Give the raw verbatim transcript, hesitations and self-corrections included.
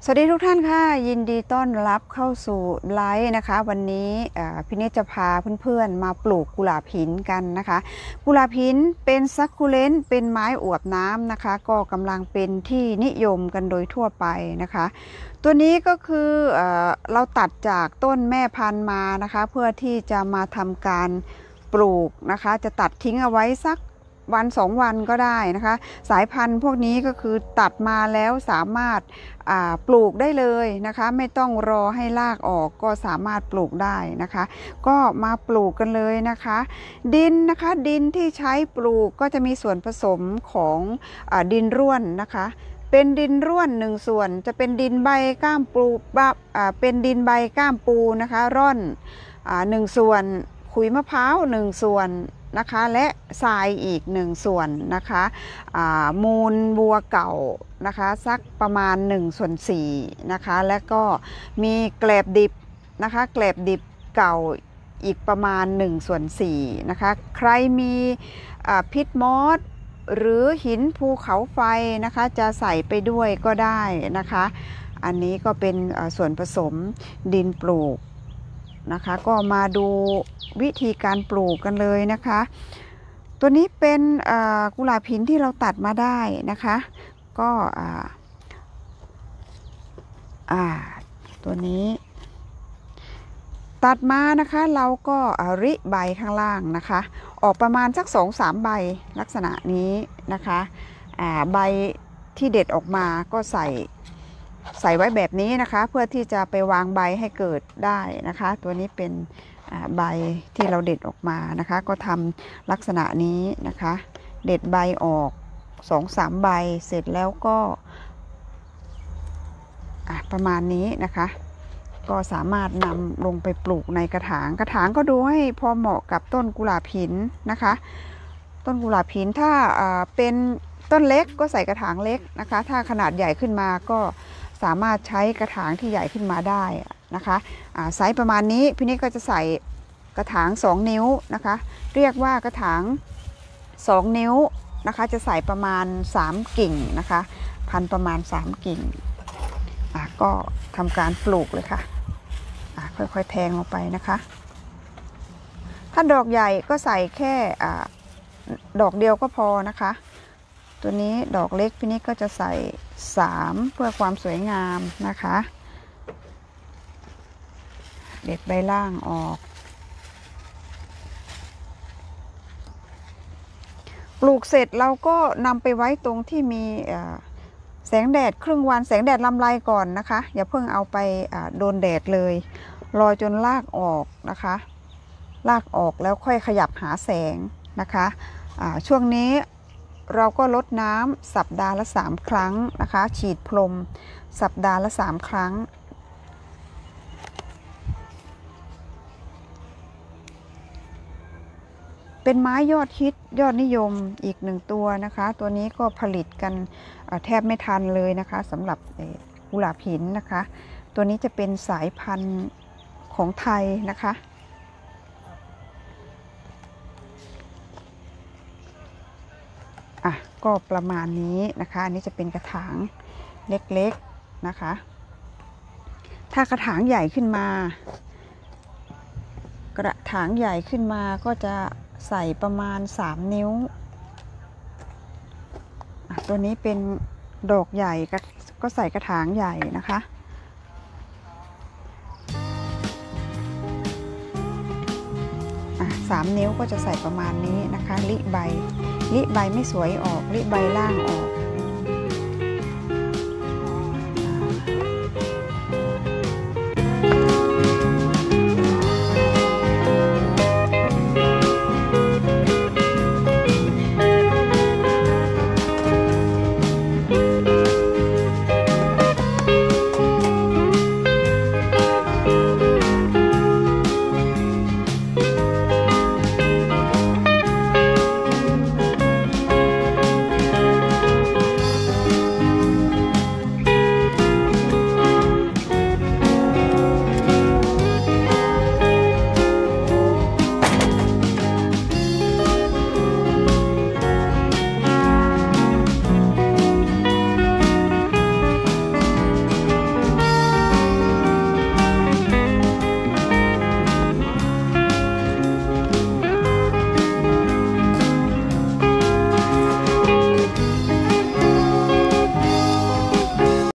สวัสดีทุกท่านค่ะยินดีต้อนรับเข้าสู่ไลฟ์นะคะวันนี้พี่นิจจะพาเพื่อนๆมาปลูกกุหลาบหินกันนะคะกุหลาบหินเป็นซักคูเลนต์เป็นไม้อวบน้ำนะคะก็กำลังเป็นที่นิยมกันโดยทั่วไปนะคะตัวนี้ก็คือเอ่อเราตัดจากต้นแม่พันธุ์มานะคะเพื่อที่จะมาทำการปลูกนะคะจะตัดทิ้งเอาไว้สักวันสองวันก็ได้นะคะสายพันธุ์พวกนี้ก็คือตัดมาแล้วสามารถปลูกได้เลยนะคะไม่ต้องรอให้รากออกก็สามารถปลูกได้นะคะก็มาปลูกกันเลยนะคะดินนะคะดินที่ใช้ปลูกก็จะมีส่วนผสมของอดินร่วนนะคะเป็นดินร่วนหนึ่งส่วนจะเป็นดินใบก้ามปูเป็นดินใบก้ามปูนะคะร่อนหนึ่งส่วนขุยมะพร้าวหนึ่งส่วนนะคะและทรายอีกหนึ่งส่วนนะคะมูลบัวเก่านะคะสักประมาณหนึ่งส่วนสี่นะคะและก็มีแกลบดิบนะคะแกลบดิบเก่าอีกประมาณหนึ่งส่วนสี่นะคะใครมีพิษมอสหรือหินภูเขาไฟนะคะจะใส่ไปด้วยก็ได้นะคะอันนี้ก็เป็นส่วนผสมดินปลูกนะคะก็มาดูวิธีการปลูกกันเลยนะคะตัวนี้เป็นกุหลาบหินที่เราตัดมาได้นะคะก็ตัวนี้ตัดมานะคะเราก็ริใบข้างล่างนะคะออกประมาณสักสองสามใบลักษณะนี้นะคะใบที่เด็ดออกมาก็ใส่ใส่ไว้แบบนี้นะคะเพื่อที่จะไปวางใบให้เกิดได้นะคะตัวนี้เป็นใบที่เราเด็ดออกมานะคะก็ทำลักษณะนี้นะคะเด็ดใบออกสองสามใบเสร็จแล้วก็ประมาณนี้นะคะก็สามารถนำลงไปปลูกในกระถางกระถางก็ดูให้พอเหมาะกับต้นกุหลาบหินนะคะต้นกุหลาบหินถ้าเป็นต้นเล็กก็ใส่กระถางเล็กนะคะถ้าขนาดใหญ่ขึ้นมาก็สามารถใช้กระถางที่ใหญ่ขึ้นมาได้นะคะไซส์ประมาณนี้พี่นิดก็จะใส่กระถางสองนิ้วนะคะเรียกว่ากระถางสองนิ้วนะคะจะใส่ประมาณสามกิ่งนะคะพันประมาณสามกิ่งก็ทำการปลูกเลยค่ะค่อยๆแทงลงไปนะคะถ้าดอกใหญ่ก็ใส่แค่ดอกเดียวก็พอนะคะตัวนี้ดอกเล็กพี่นิดก็จะใส่สามเพื่อความสวยงามนะคะเด็ดใบล่างออกปลูกเสร็จเราก็นำไปไว้ตรงที่มีแสงแดดครึ่งวันแสงแดดลำไรก่อนนะคะอย่าเพิ่งเอาไปโดนแดดเลยรอจนรากออกนะคะรากออกแล้วค่อยขยับหาแสงนะคะช่วงนี้เราก็ลดน้ำสัปดาห์ละสามครั้งนะคะฉีดพรมสัปดาห์ละสามครั้งเป็นไม้ยอดฮิตยอดนิยมอีกหนึ่งตัวนะคะตัวนี้ก็ผลิตกันแทบไม่ทันเลยนะคะสำหรับกุหลาบหินนะคะตัวนี้จะเป็นสายพันธุ์ของไทยนะคะอ่ะก็ประมาณนี้นะคะอันนี้จะเป็นกระถางเล็กๆนะคะถ้ากระถางใหญ่ขึ้นมากระถางใหญ่ขึ้นมาก็จะใส่ประมาณสามนิ้วตัวนี้เป็นดอกใหญ่ก็ใส่กระถางใหญ่นะคะสามนิ้วก็จะใส่ประมาณนี้นะคะลิใบลิใบไม่สวยออกลิใบล่างออก